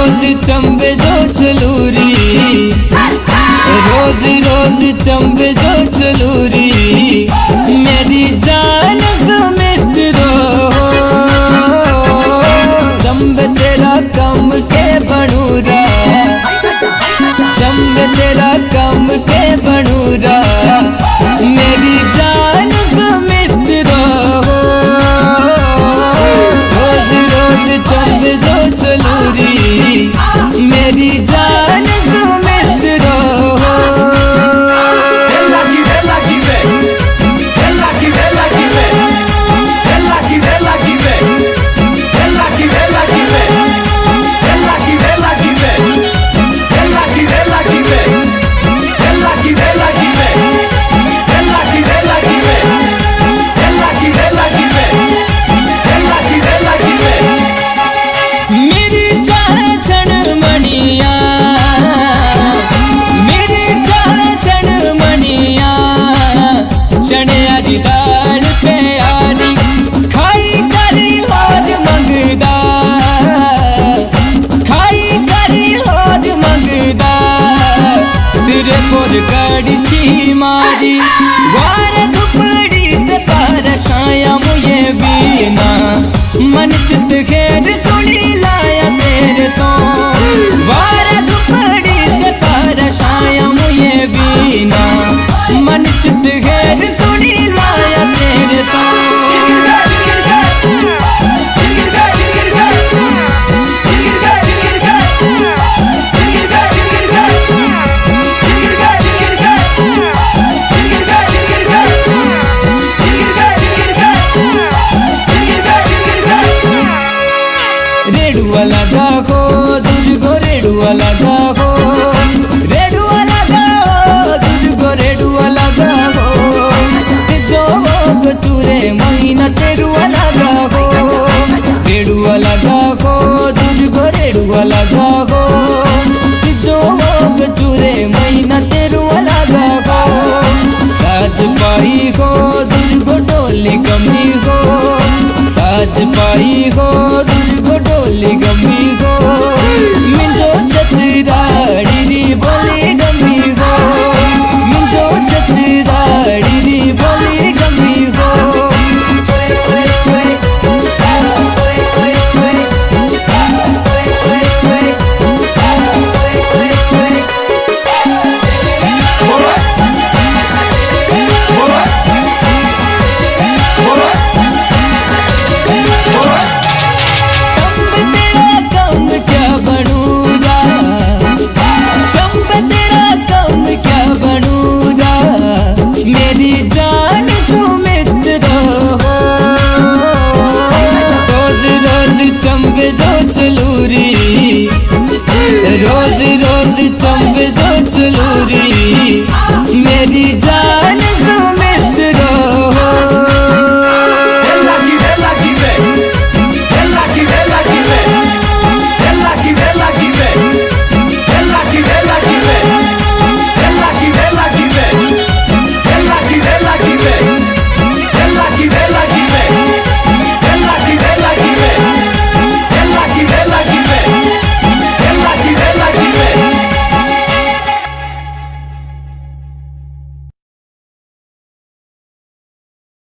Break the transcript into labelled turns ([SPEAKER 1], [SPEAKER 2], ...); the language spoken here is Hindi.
[SPEAKER 1] रोज चंबे जो चलूरी, रोज रोज चंबे जो चलूरी, मेरी जान सुमित्रो। चंबे तेरा कम के बनूरा, चंबे तेरा कम के बनूरा, मेरी जान सुमित्रो। रोज रोज चंबे जो चलूरी, मेरी जान सुमित्रो। कड़ी मारी वार दुपड़ी तारा छाया मुझे बीना, मन चित खेर सुनी लाया तेरे तो। वार दुपड़ी तारा छाया मुझे बीना, मन चित खेर सुनी लाया तेरे तो। लगा हो दुर्गो रेडुआ लगा हो, रेडुआ लगा हो दुर्गो रेडुआ लगा हो, जो चूरे महीना तेरुआ लगा हो। रेडुआ लगा हो दुर्गो रेडुआ लगा हो, जो चूरे महीना तेरुआ लगा हो। साज पाई हो दुर्गो डोली कमी हो, साज पाई हो